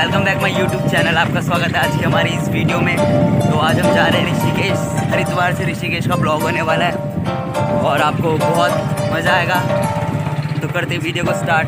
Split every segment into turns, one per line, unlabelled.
Welcome back my YouTube channel. आपका स्वागत है आज की हमारी इस वीडियो में। तो आज हम जा रहे हैं ऋषिकेश। हरिद्वार से ऋषिकेश का ब्लॉग होने वाला है और आपको बहुत मज़ा आएगा। तो करते वीडियो को स्टार्ट।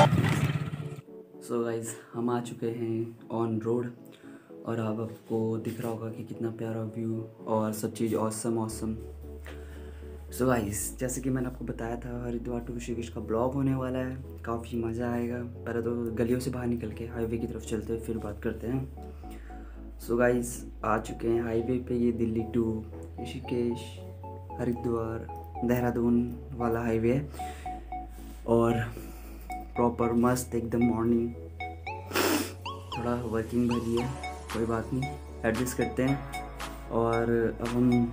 सो गाइस, हम आ चुके हैं ऑन रोड और अब आपको दिख रहा होगा कि कितना प्यारा व्यू और सब चीज़ ऑसम। सो गाइस, जैसे कि मैंने आपको बताया था, हरिद्वार टू ऋषिकेश का ब्लॉग होने वाला है। काफ़ी मज़ा आएगा। पहले तो गलियों से बाहर निकल के हाईवे की तरफ चलते हैं, फिर बात करते हैं। सो गाइस, आ चुके हैं हाईवे पे। ये दिल्ली टू ऋषिकेश, हरिद्वार, देहरादून वाला हाईवे है और प्रॉपर मस्त एकदम मॉर्निंग। थोड़ा वर्किंग भरी है, कोई बात नहीं, एडजस्ट करते हैं। और अब हम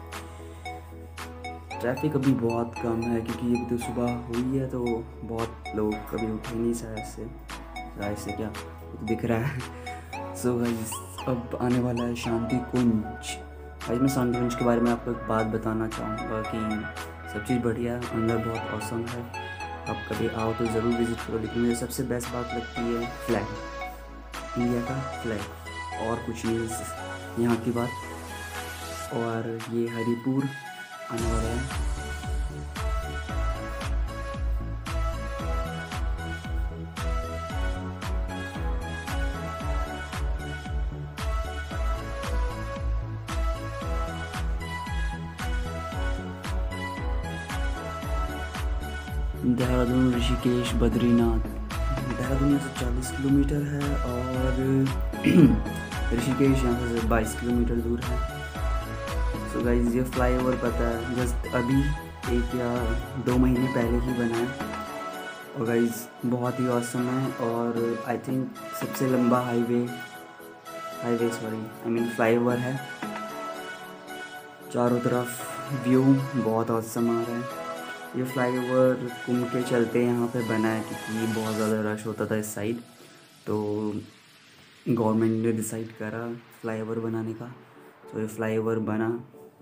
ट्रैफिक अभी बहुत कम है क्योंकि अभी तो सुबह हुई है, तो बहुत लोग कभी उठे नहीं शायद से क्या तो दिख रहा है। सो गाइस, अब आने वाला है शांति कुंज। आज मैं शांति कुंज के बारे में आपको एक बात बताना चाहूँगा कि सब चीज़ बढ़िया है, अंदर बहुत औसम है। आप कभी आओ तो ज़रूर विज़िट करो। लेकिन मुझे सबसे बेस्ट बात लगती है फ्लैग, इंडिया का फ्लैग, और कुछ नहीं यहाँ की बात। और ये हरिपुर आने वाला है। देहरादून, ऋषिकेश, बद्रीनाथ। देहरादून यहाँ से 40 किलोमीटर है और ऋषिकेश यहाँ से 22 किलोमीटर दूर है। सो गाइस, ये फ्लाईओवर पता है जस्ट अभी 1 या 2 महीने पहले ही बना है और गाइस बहुत ही ऑसम है। और आई थिंक सबसे लंबा फ्लाईओवर है। चारों तरफ व्यू बहुत ऑसम आ रहा है। ये फ्लाईओवर घूम के चलते यहाँ पे बना है क्योंकि बहुत ज़्यादा रश होता था इस साइड, तो गवर्नमेंट ने डिसाइड करा फ्लाईओवर बनाने का, तो ये फ्लाईओवर बना।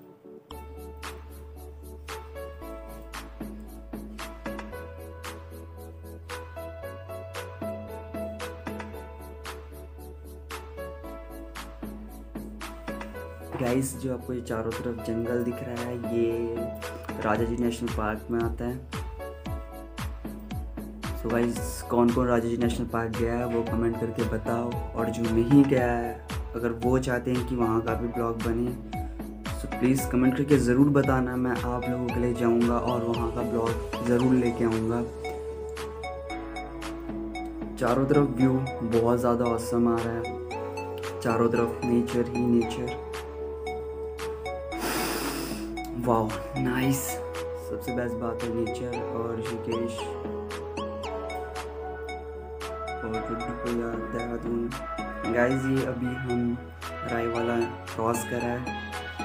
गाइस, जो आपको ये चारों तरफ जंगल दिख रहा है, ये राजा जी नेशनल पार्क में आता है। सो गाइस, कौन कौन राजा जी नेशनल पार्क गया है वो कमेंट करके बताओ। और जो नहीं गया है, अगर वो चाहते हैं कि वहाँ का भी ब्लॉग बने, तो प्लीज़ कमेंट करके ज़रूर बताना। मैं आप लोगों के लिए जाऊँगा और वहाँ का ब्लॉग ज़रूर लेके आऊँगा। चारों तरफ व्यू बहुत ज़्यादा ऑसम आ रहा है। चारों तरफ नेचर ही नेचर। वाह, नाइस। सबसे बेस्ट बात है नेचर और ऋषिकेश और देहरादून। गाइस, ये अभी हम राय वाला क्रॉस कर रहा है।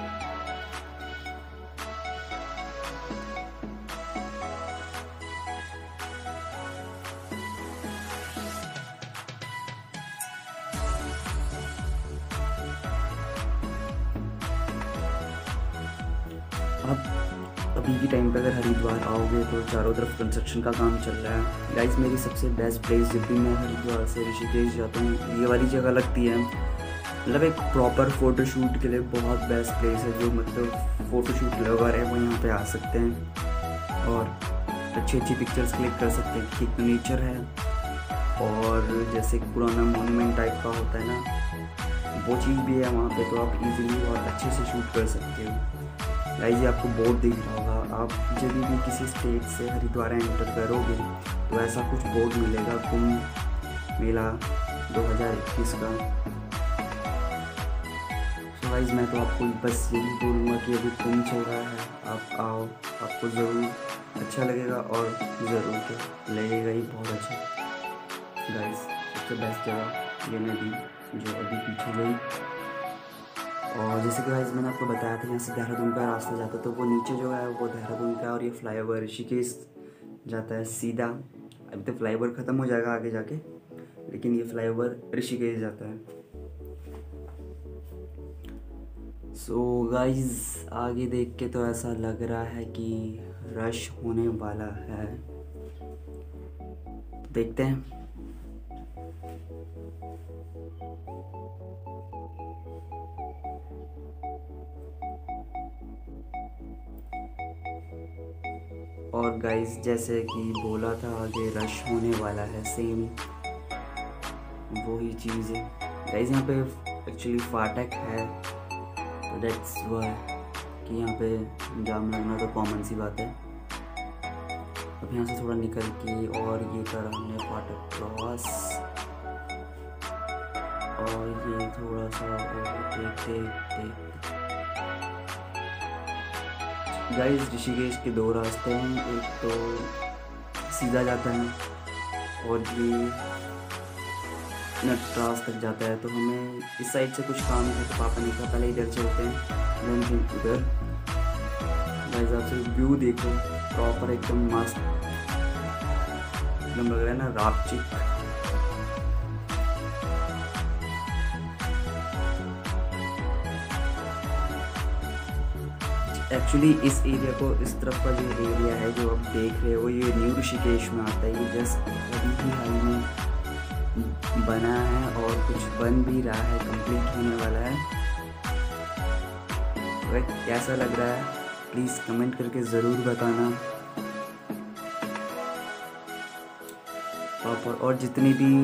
अभी के टाइम पे अगर हरिद्वार आओगे तो चारों तरफ कंस्ट्रक्शन का काम चल रहा है। गाइस, मेरी सबसे बेस्ट प्लेस जब भी मैं हरिद्वार से ऋषिकेश जाता हूँ, ये वाली जगह लगती है। मतलब एक प्रॉपर फ़ोटोशूट के लिए बहुत बेस्ट प्लेस है। जो मतलब फ़ोटोशूट लवर है वो यहाँ पे आ सकते हैं और अच्छी पिक्चर्स क्लिक कर सकते हैं। ठीक नेचर है और जैसे एक पुराना मोन्यूमेंट टाइप का होता है ना, वो चीज़ भी है वहाँ पे, तो आप इजीली और अच्छे से शूट कर सकते हो। गाइस, ये आपको बोर्ड दिख रहा होगा। आप जब भी किसी स्टेट से हरिद्वार एंटर करोगे तो ऐसा कुछ बोर्ड मिलेगा, कुंभ मेला 2021 का। तो गाइस, मैं तो आपको बस यही बोलूँगा कि अभी कुंभ चल रहा है, आप आओ, आपको ज़रूर अच्छा लगेगा और ज़रूर क्या लगेगा ही बहुत अच्छा। गाइस, सबसे बेस्ट जगह ये नदी जो अभी पीछे गई। और जैसे कि गाइस मैंने आपको बताया था यहाँ से देहरादून का रास्ता जाता है, तो वो नीचे जो है वो देहरादून का, और ये फ्लाईओवर ऋषिकेश जाता है सीधा। अभी तो फ्लाईओवर ख़त्म हो जाएगा आगे जाके, लेकिन ये फ्लाईओवर ऋषिकेश जाता है। सो गाइस, आगे देख के तो ऐसा लग रहा है कि रश होने वाला है, देखते हैं। और गाइस जैसे कि बोला था आगे रश होने वाला है, सेम वही चीज़ है गाइस। यहाँ पे एक्चुअली फाटक है, तो दैट्स वाई कि यहाँ पे जाम लगना तो कॉमन सी बात है। अब यहाँ से थोड़ा निकल के और ये करा हमने फाटक क्रॉस, और ये थोड़ा सा देख गाइस ऋषिकेश के दो रास्ते हैं, एक तो सीधा जाता है और ये नटराज तक जाता है। तो हमें इस साइड से कुछ काम है तो पापा ने कहा पहले इधर चलते हैं, देन फिर उधर। गाइस आप से व्यू देखो, प्रॉपर एकदम मस्त, एकदम लग रहा है ना रापचिक। एक्चुअली इस एरिया को, इस तरफ का जो एरिया है जो आप देख रहे हो, ये न्यू ऋषिकेश में आता है। ये जस्ट अभी ही हाल में बना है और कुछ बन भी रहा है, कंप्लीट होने वाला है। तो कैसा लग रहा है प्लीज़ कमेंट करके ज़रूर बताना। और जितने भी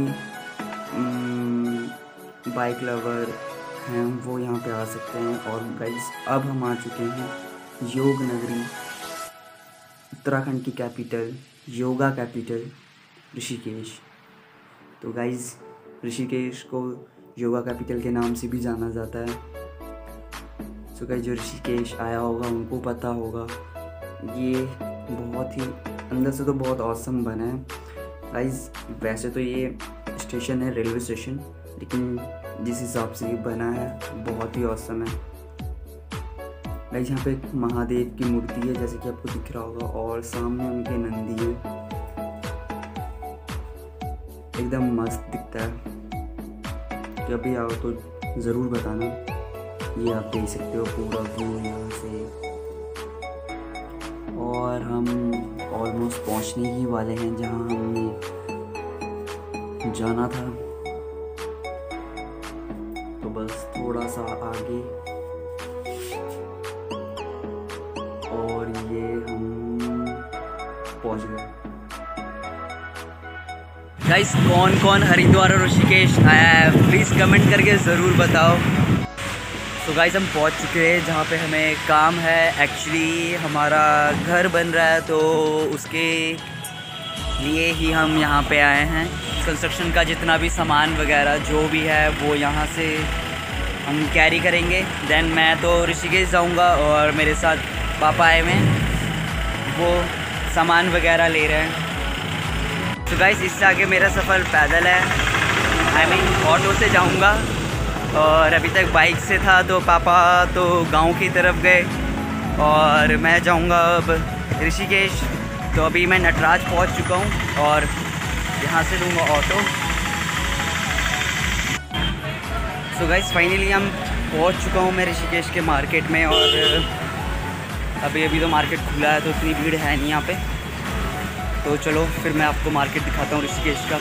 बाइक लवर हैं वो यहाँ पे आ सकते हैं। और गाइस अब हम आ चुके हैं योग नगरी, उत्तराखंड की कैपिटल, योगा कैपिटल ऋषिकेश। तो गाइस ऋषिकेश को योगा कैपिटल के नाम से भी जाना जाता है। सो गाइस जो ऋषिकेश आया होगा उनको पता होगा, ये बहुत ही अंदर से तो बहुत ऑसम बना है गाइस। वैसे तो ये स्टेशन है, रेलवे स्टेशन, लेकिन जिस हिसाब से ये बना है बहुत ही ऑसम है गाइस। यहाँ पे एक महादेव की मूर्ति है जैसे कि आपको दिख रहा होगा, और सामने उनके नंदी है, एकदम मस्त दिखता है। जब भी आओ तो ज़रूर बताना। ये आप देख सकते हो पूरा व्यू यहाँ से, और हम ऑलमोस्ट पहुँचने ही वाले हैं जहाँ हमने जाना था। तो बस थोड़ा सा आगे, और ये हम पहुंच गए। गाइस कौन कौन हरिद्वार और ऋषिकेश आया है प्लीज़ कमेंट करके ज़रूर बताओ। तो गाइस हम पहुंच चुके हैं जहाँ पे हमें काम है। एक्चुअली हमारा घर बन रहा है तो उसके लिए ही हम यहाँ पे आए हैं। कंस्ट्रक्शन का जितना भी सामान वगैरह जो भी है वो यहाँ से हम कैरी करेंगे। देन मैं तो ऋषिकेश जाऊँगा और मेरे साथ पापा आए हुए वो सामान वगैरह ले रहे हैं। तो गाइस इससे आगे मेरा सफ़र पैदल है, आई मीन ऑटो से जाऊँगा। और अभी तक बाइक से था, तो पापा तो गांव की तरफ गए और मैं जाऊंगा अब ऋषिकेश। तो अभी मैं नटराज पहुंच चुका हूं और यहां से लूँगा ऑटो। सो गाइस फाइनली हम पहुंच चुका हूं मैं ऋषिकेश के मार्केट में, और अभी तो मार्केट खुला है तो इतनी भीड़ है नहीं यहाँ पे। तो चलो फिर मैं आपको मार्केट दिखाता हूँ ऋषिकेश का।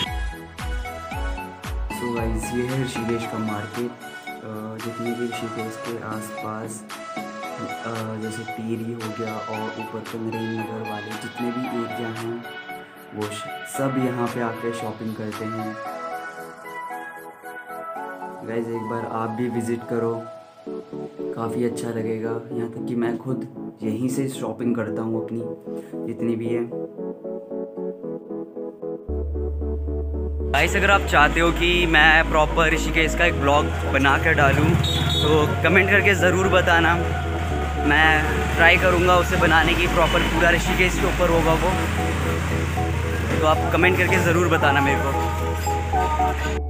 तो गाइस ये है ऋषिकेश का मार्केट। जितने भी ऋषिकेश के आसपास जैसे टिहरी हो गया और ऊपर के नरेंद्र नगर वाले जितने भी एरिया हैं वो सब यहाँ पे आके शॉपिंग करते हैं। गाइस एक बार आप भी विज़िट करो, काफ़ी अच्छा लगेगा। यहाँ तक कि मैं खुद यहीं से शॉपिंग करता हूँ अपनी जितनी भी है। गाइस अगर आप चाहते हो कि मैं प्रॉपर ऋषिकेश का एक ब्लॉग बना कर डालूँ तो कमेंट करके ज़रूर बताना। मैं ट्राई करूँगा उसे बनाने की, प्रॉपर पूरा ऋषिकेश के ऊपर होगा वो। तो आप कमेंट करके ज़रूर बताना मेरे को।